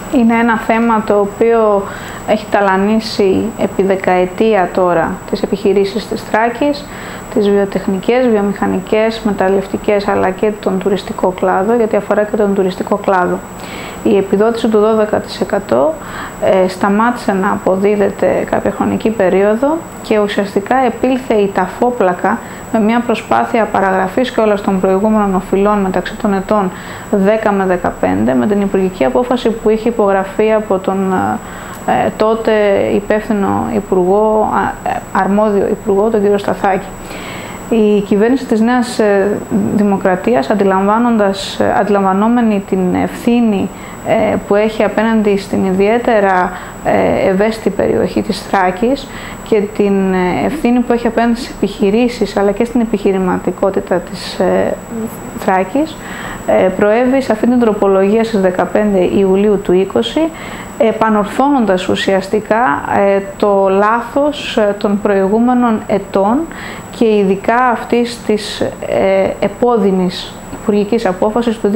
Είναι ένα θέμα το οποίο έχει ταλανίσει επί δεκαετία τώρα τις επιχειρήσεις της Θράκης, τις βιοτεχνικές, βιομηχανικές, μεταλλευτικές αλλά και τον τουριστικό κλάδο, γιατί αφορά και τον τουριστικό κλάδο. Η επιδότηση του 12% σταμάτησε να αποδίδεται κάποια χρονική περίοδο και ουσιαστικά επήλθε η ταφόπλακα με μια προσπάθεια παραγραφής και όλων των προηγούμενων οφειλών μεταξύ των ετών 10 με 15 με την υπουργική απόφαση που είχε υπογραφεί από τον τότε υπεύθυνο υπουργό, αρμόδιο υπουργό, τον κύριο Σταθάκη. Η κυβέρνηση της Νέας Δημοκρατίας, αντιλαμβανόμενη την ευθύνη που έχει απέναντι στην ιδιαίτερα ευαίσθητη περιοχή της Θράκης και την ευθύνη που έχει απέναντι στις επιχειρήσεις αλλά και στην επιχειρηματικότητα της Θράκης, προέβη σε αυτή την τροπολογία στις 15 Ιουλίου του 2020, επανορθώνοντας ουσιαστικά το λάθος των προηγούμενων ετών και ειδικά αυτής της επώδυνης υπουργικής απόφασης του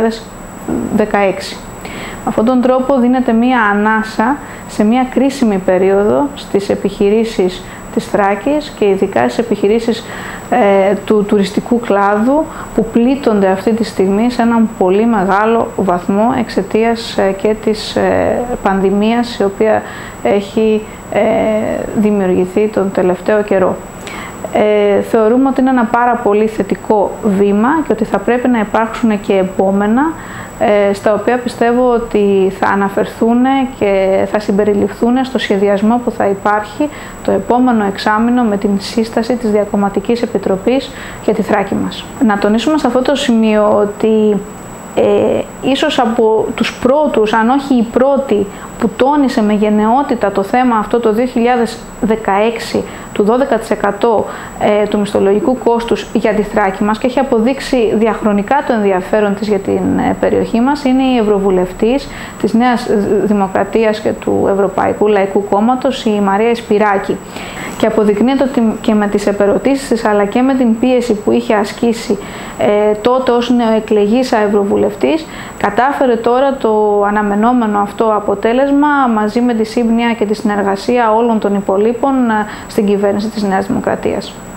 2016. Με αυτόν τον τρόπο δίνεται μία ανάσα σε μία κρίσιμη περίοδο στις επιχειρήσεις της Θράκης και ειδικά στις επιχειρήσεις του τουριστικού κλάδου που πλήττονται αυτή τη στιγμή σε έναν πολύ μεγάλο βαθμό εξαιτίας και της πανδημίας η οποία έχει δημιουργηθεί τον τελευταίο καιρό. Θεωρούμε ότι είναι ένα πάρα πολύ θετικό βήμα και ότι θα πρέπει να υπάρξουν και επόμενα στα οποία πιστεύω ότι θα αναφερθούν και θα συμπεριληφθούν στο σχεδιασμό που θα υπάρχει το επόμενο εξάμηνο με την σύσταση της Διακομματικής Επιτροπής για τη Θράκη μας. Να τονίσουμε σε αυτό το σημείο ότι ίσως από τους πρώτους, αν όχι οι πρώτοι, που τόνισε με γενναιότητα το θέμα αυτό το 2016 του 12% του μισθολογικού κόστους για τη Θράκη μας και έχει αποδείξει διαχρονικά το ενδιαφέρον της για την περιοχή μας, είναι η Ευρωβουλευτής της Νέας Δημοκρατίας και του Ευρωπαϊκού Λαϊκού Κόμματος, η Μαρία Σπυράκη. Και αποδεικνύεται ότι και με τις επερωτήσεις της αλλά και με την πίεση που είχε ασκήσει τότε ως νεοεκλεγήσα Ευρωβουλευτής, κατάφερε τώρα το αναμενόμενο αυτό αποτέλεσμα μαζί με τη σύμπνοια και τη συνεργασία όλων των υπολείπων στην κυβέρνηση της Νέας Δημοκρατίας.